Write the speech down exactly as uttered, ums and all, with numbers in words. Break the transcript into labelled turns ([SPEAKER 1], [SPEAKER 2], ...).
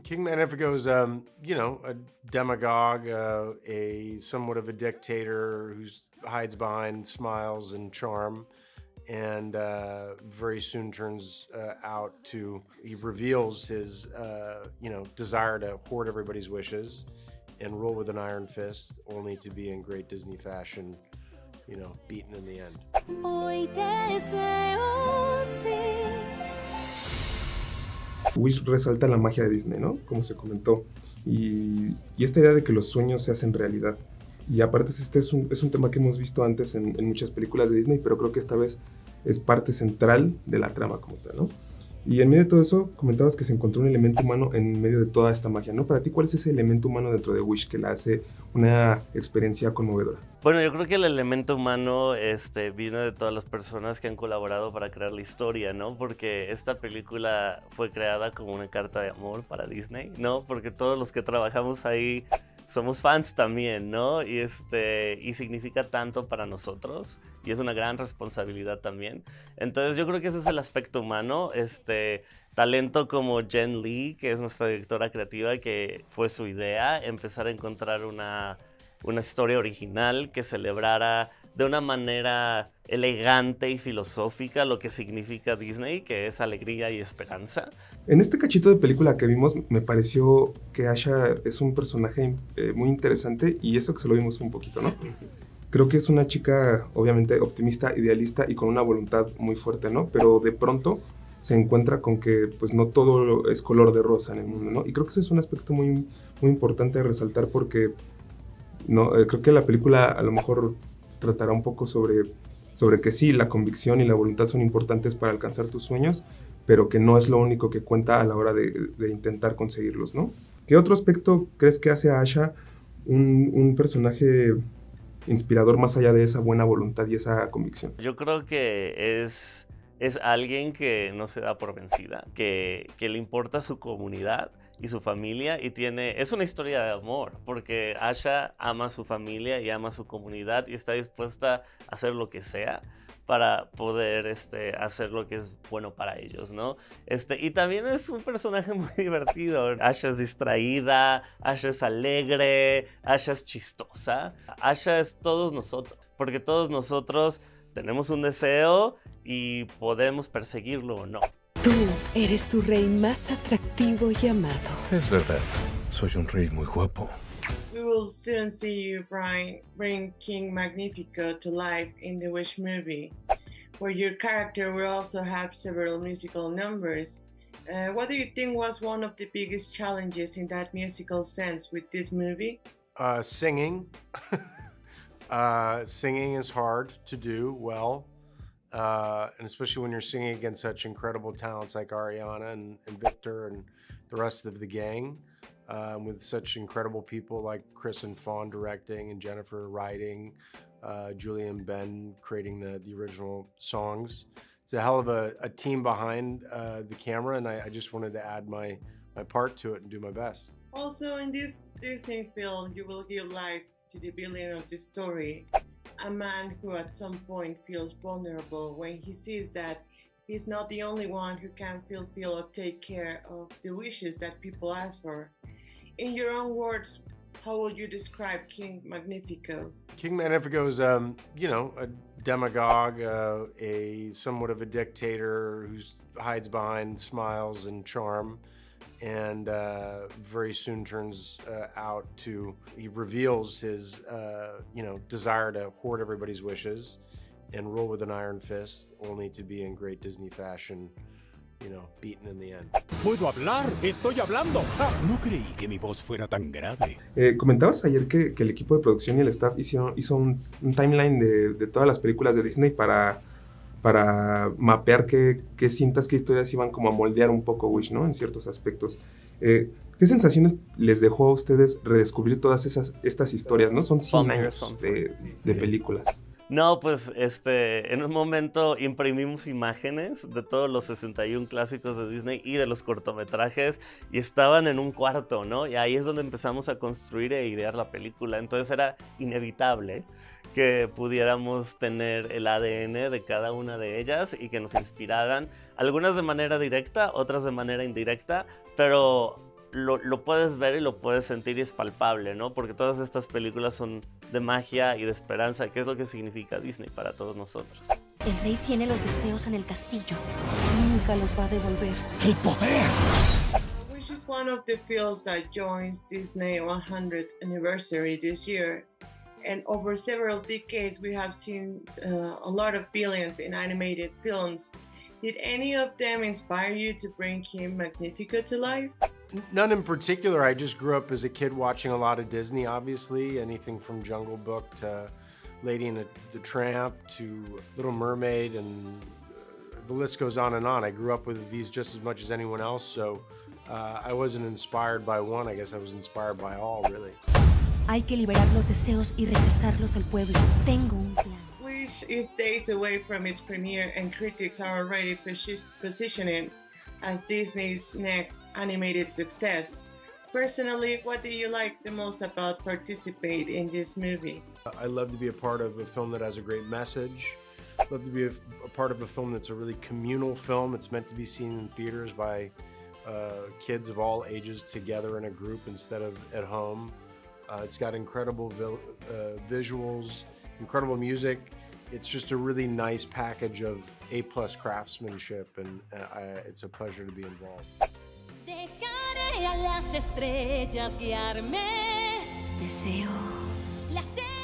[SPEAKER 1] King Magnifico is, um, you know, a demagogue, uh, a somewhat of a dictator who hides behind smiles and charm, and uh, very soon turns uh, out to, he reveals his, uh, you know, desire to hoard everybody's wishes and rule with an iron fist, only to be in great Disney fashion, you know, beaten in the end. Hoy deseo
[SPEAKER 2] ser. Wish resalta la magia de Disney, ¿no? Como se comentó. Y, y esta idea de que los sueños se hacen realidad. Y aparte este es un, es un tema que hemos visto antes en, en muchas películas de Disney, pero creo que esta vez es parte central de la trama como tal, ¿no? Y en medio de todo eso, comentabas que se encontró un elemento humano en medio de toda esta magia, ¿no? Para ti, ¿cuál es ese elemento humano dentro de Wish que la hace una experiencia conmovedora?
[SPEAKER 3] Bueno, yo creo que el elemento humano este, vino de todas las personas que han colaborado para crear la historia, ¿no? Porque esta película fue creada como una carta de amor para Disney, ¿no? Porque todos los que trabajamos ahí somos fans también, ¿no? Y, este, y significa tanto para nosotros y es una gran responsabilidad también. Entonces yo creo que ese es el aspecto humano, este, talento como Jen Lee, que es nuestra directora creativa, que fue su idea, empezar a encontrar una, una historia original que celebrara de una manera elegante y filosófica lo que significa Disney, que es alegría y esperanza.
[SPEAKER 2] En este cachito de película que vimos, me pareció que Asha es un personaje eh, muy interesante, y eso que se lo vimos un poquito, ¿no? Creo que es una chica, obviamente, optimista, idealista y con una voluntad muy fuerte, ¿no? Pero de pronto se encuentra con que, pues, no todo es color de rosa en el mundo, ¿no? Y creo que ese es un aspecto muy, muy importante de resaltar porque, no, eh, creo que la película a lo mejor tratará un poco sobre, sobre que sí, la convicción y la voluntad son importantes para alcanzar tus sueños, pero que no es lo único que cuenta a la hora de, de intentar conseguirlos, ¿no? ¿Qué otro aspecto crees que hace a Asha un, un personaje inspirador más allá de esa buena voluntad y esa convicción?
[SPEAKER 3] Yo creo que es, es alguien que no se da por vencida, que, que le importa su comunidad y su familia, y tiene, es una historia de amor, porque Asha ama a su familia y ama a su comunidad y está dispuesta a hacer lo que sea para poder este, hacer lo que es bueno para ellos, ¿no? Este, y también es un personaje muy divertido. Asha es distraída, Asha es alegre, Asha es chistosa. Asha es todos nosotros, porque todos nosotros tenemos un deseo y podemos perseguirlo o no.
[SPEAKER 4] Tú eres su rey más atractivo y amado.
[SPEAKER 5] Es verdad, soy un rey muy guapo.
[SPEAKER 6] We will soon see you bring, bring King Magnifico to life in the Wish movie, where your character will also have several musical numbers. Uh, what do you think was one of the biggest challenges in that musical sense with this movie?
[SPEAKER 1] Uh, singing. uh, singing is hard to do well, uh, and especially when you're singing against such incredible talents like Ariana and, and Victor and the rest of the gang. Um, with such incredible people like Chris and Fawn directing and Jennifer writing, uh, Julie and Ben creating the, the original songs. It's a hell of a, a team behind uh, the camera, and I, I just wanted to add my, my part to it and do my best.
[SPEAKER 6] Also, in this Disney film, you will give life to the villain of the story, a man who at some point feels vulnerable when he sees that he's not the only one who can fulfill or take care of the wishes that people ask for. In your own words, how would you describe King Magnifico?
[SPEAKER 1] King Magnifico is, um, you know, a demagogue, uh, a somewhat of a dictator who hides behind smiles and charm, and uh, very soon turns uh, out to, he reveals his, uh, you know, desire to hoard everybody's wishes and rule with an iron fist, only to be in great Disney fashion, you know, beaten in the end.
[SPEAKER 7] ¡Puedo hablar! ¡Estoy hablando! Ah, no creí que mi voz fuera tan grave.
[SPEAKER 2] Eh, comentabas ayer que, que el equipo de producción y el staff hicieron, hizo un, un timeline de, de todas las películas de Disney para, para mapear qué, qué cintas, qué historias iban como a moldear un poco Wish, ¿no? En ciertos aspectos. Eh, ¿Qué sensaciones les dejó a ustedes redescubrir todas esas, estas historias, ¿no? Son cien años de, de películas.
[SPEAKER 3] No, pues este, en un momento imprimimos imágenes de todos los sesenta y uno clásicos de Disney y de los cortometrajes y estaban en un cuarto, ¿no? Y ahí es donde empezamos a construir e idear la película. Entonces era inevitable que pudiéramos tener el A D N de cada una de ellas y que nos inspiraran, algunas de manera directa, otras de manera indirecta, pero lo, lo puedes ver y lo puedes sentir y es palpable, ¿no? Porque todas estas películas son de magia y de esperanza, que es lo que significa Disney para todos nosotros.
[SPEAKER 8] El rey tiene los deseos en el castillo. Nunca los va a devolver.
[SPEAKER 7] ¡El poder!
[SPEAKER 6] Which is one of the films that joins Disney one hundredth anniversary this year. And over several decades, we have seen uh, a lot of billions in animated films. Did any of them inspire you to bring Kim Magnifico to life?
[SPEAKER 1] None in particular. I just grew up as a kid watching a lot of Disney, obviously. Anything from Jungle Book to Lady and the Tramp to Little Mermaid, and the list goes on and on. I grew up with these just as much as anyone else, so uh, I wasn't inspired by one. I guess I was inspired by all, really.
[SPEAKER 8] Hay que liberar los deseos y regresarlos al pueblo. Tengo un plan.
[SPEAKER 6] Which is days away from its premiere, and critics are already posi positioning as Disney's next animated success. Personally, what do you like the most about participating in this movie?
[SPEAKER 1] I love to be a part of a film that has a great message. I love to be a, a part of a film that's a really communal film. It's meant to be seen in theaters by uh, kids of all ages together in a group instead of at home. Uh, it's got incredible vi uh, visuals, incredible music. It's just a really nice package of A-plus craftsmanship, and uh, I, it's a pleasure to be involved.
[SPEAKER 8] Dejaré a las estrellas guiarme. Deseo. La